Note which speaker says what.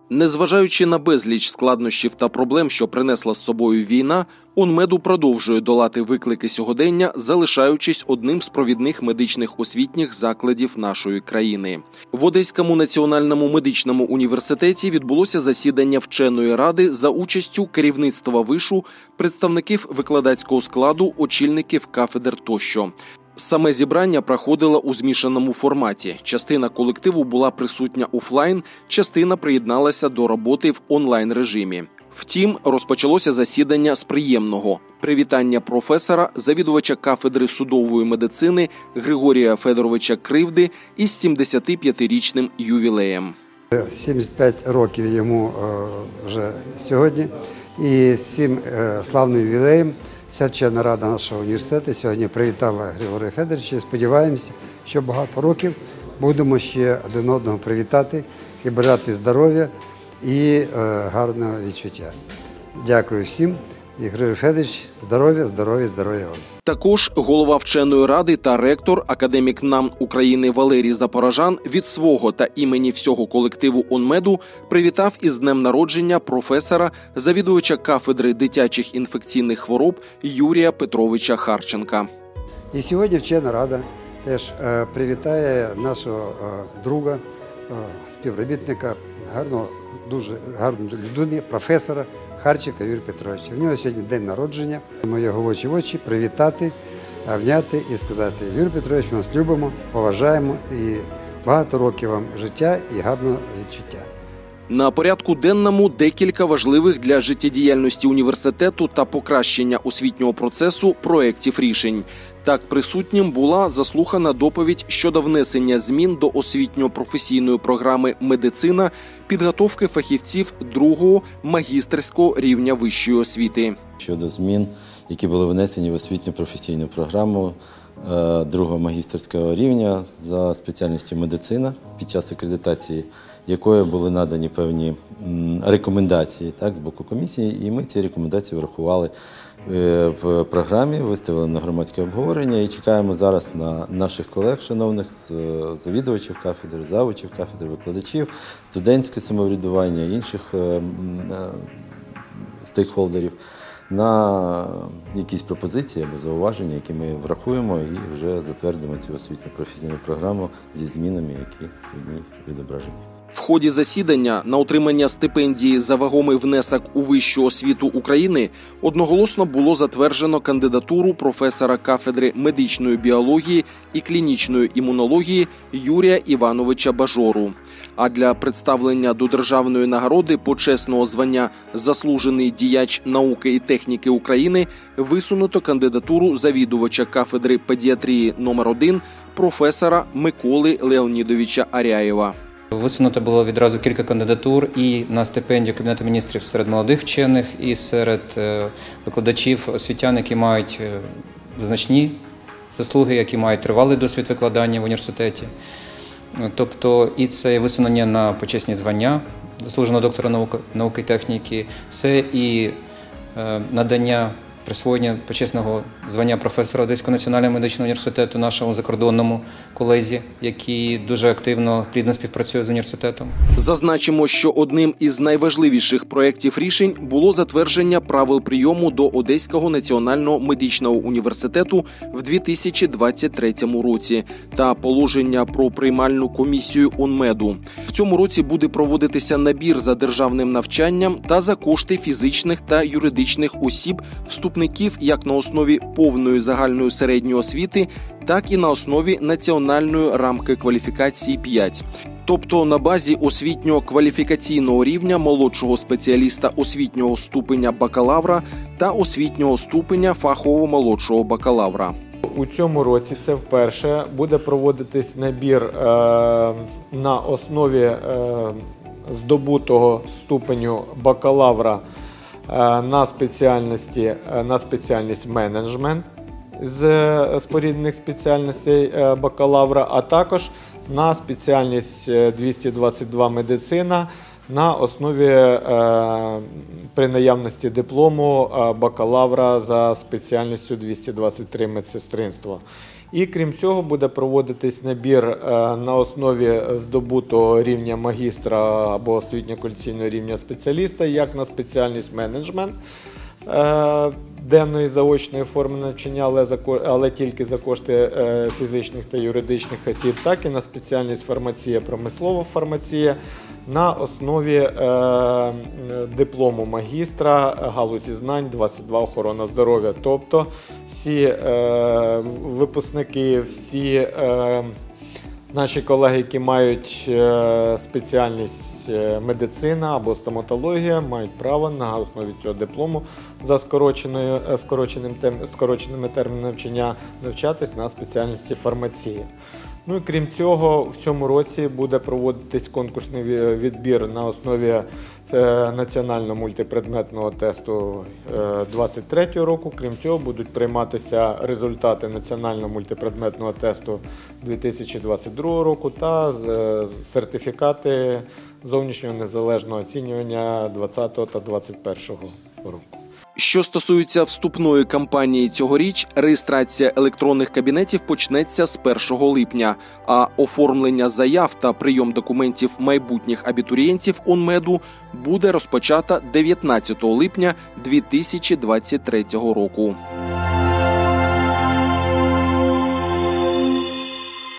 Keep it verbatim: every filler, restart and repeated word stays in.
Speaker 1: Незважаючи на безліч складнощів та проблем, що принесла з собою війна, УНМЕДу продовжує долати виклики сьогодення, залишаючись одним з провідних медичних освітніх закладів нашої країни. В Одеському національному медичному університеті відбулося засідання вченої ради за участю керівництва вишу, представників викладацького складу, очільників кафедр тощо. Саме зібрання проходило у змішаному форматі. Частина колективу була присутня офлайн, частина приєдналася до роботи в онлайн-режимі. Втім, розпочалося засідання з приємного – привітання професора, завідувача кафедри судової медицини Григорія Федоровича Кривди із сімдесятип'ятирічним ювілеєм.
Speaker 2: сімдесят п'ять років йому вже сьогодні, і з цим славним ювілеєм вся вчена рада нашого університету сьогодні привітала Григорія Федоровича. Сподіваємося, що багато років будемо ще один одного привітати і бажати здоров'я і гарного відчуття. Дякую всім. І Григорій Федорович, здоров'я, здоров'я, здоров'я вам.
Speaker 1: Також голова вченої ради та ректор, академік НАМН України Валерій Запорожан від свого та імені всього колективу УНМЕДу привітав із днем народження професора, завідувача кафедри дитячих інфекційних хвороб Юрія Петровича Харченка.
Speaker 2: І сьогодні вчена рада теж привітає нашого друга, співробітника, гарного, дуже гарну людину, професора Харченка Юрія Петровича. В нього сьогодні день народження. Ми його в очі в очі привітати, обняти і сказати: Юрій Петрович, ми вас любимо, поважаємо і багато років вам життя і гарного відчуття.
Speaker 1: На порядку денному декілька важливих для життєдіяльності університету та покращення освітнього процесу проєктів рішень. Так, присутнім була заслухана доповідь щодо внесення змін до освітньо-професійної програми «Медицина», підготовки фахівців другого магістерського рівня вищої освіти.
Speaker 3: Щодо змін, які були внесені в освітньо-професійну програму другого магістерського рівня за спеціальністю медицина, під час акредитації якої були надані певні рекомендації так, з боку комісії, і ми ці рекомендації врахували в програмі, виставили на громадське обговорення і чекаємо зараз на наших колег, шановних, завідувачів кафедр, завучів кафедр, викладачів, студентське самоврядування, інших стейкхолдерів на якісь пропозиції або зауваження, які ми врахуємо і вже затвердимо цю освітньо-професійну програму зі змінами, які в ній відображені.
Speaker 1: В ході засідання на отримання стипендії за вагомий внесок у вищу освіту України одноголосно було затверджено кандидатуру професора кафедри медичної біології і клінічної імунології Юрія Івановича Бажору. А для представлення до державної нагороди почесного звання «Заслужений діяч науки і техніки України» висунуто кандидатуру завідувача кафедри педіатрії номер один професора Миколи Леонідовича Аряєва.
Speaker 4: Висунуто було відразу кілька кандидатур і на стипендію Кабінету міністрів серед молодих вчених, і серед викладачів, освітян, які мають значні заслуги, які мають тривалий досвід викладання в університеті. Тобто і це висунення на почесні звання заслуженого доктора науки, науки і техніки, це і надання присвоєння почесного звання професора Одеського національного медичного університету нашому закордонному колезі, який дуже активно, плідно співпрацює з університетом.
Speaker 1: Зазначимо, що одним із найважливіших проєктів рішень було затвердження правил прийому до Одеського національного медичного університету в дві тисячі двадцять третьому році та положення про приймальну комісію УНМЕДу. В цьому році буде проводитися набір за державним навчанням та за кошти фізичних та юридичних осіб вступників як на основі повної загальної середньої освіти, так і на основі національної рамки кваліфікації п'ять. Тобто на базі освітньо-кваліфікаційного рівня молодшого спеціаліста освітнього ступеня бакалавра та освітнього ступеня фахового молодшого бакалавра.
Speaker 5: У цьому році це вперше буде проводитись набір е, на основі е, здобутого ступеню бакалавра на спеціальності, на спеціальність менеджмент з споріднених спеціальностей бакалавра, а також на спеціальність двісті двадцять два медицина на основі е, при наявності диплому е, бакалавра за спеціальністю двісті двадцять три медсестринство. І крім цього буде проводитись набір е, на основі здобутого рівня магістра або освітньо-кваліфікаційного рівня спеціаліста, як на спеціальність менеджмент е, денної заочної форми навчання, але, за, але тільки за кошти е, фізичних та юридичних осіб, так і на спеціальність фармація, промислова фармація на основі е, диплому магістра галузі знань двадцять два охорона здоров'я. Тобто всі е, випускники, всі е, наші колеги, які мають спеціальність медицина або стоматологія, мають право на основі цього диплому за скороченою, скороченим, скороченими термінами навчання навчатись на спеціальності фармація. Ну і крім цього, в цьому році буде проводитись конкурсний відбір на основі національного мультипредметного тесту двадцять третього року. Крім цього, будуть прийматися результати національного мультипредметного тесту дві тисячі двадцять другого року та сертифікати зовнішнього незалежного оцінювання двадцятого та двадцять першого року.
Speaker 1: Що стосується вступної кампанії цьогоріч, реєстрація електронних кабінетів почнеться з першого липня, а оформлення заяв та прийом документів майбутніх абітурієнтів УНМЕДу буде розпочата дев'ятнадцятого липня дві тисячі двадцять третього року.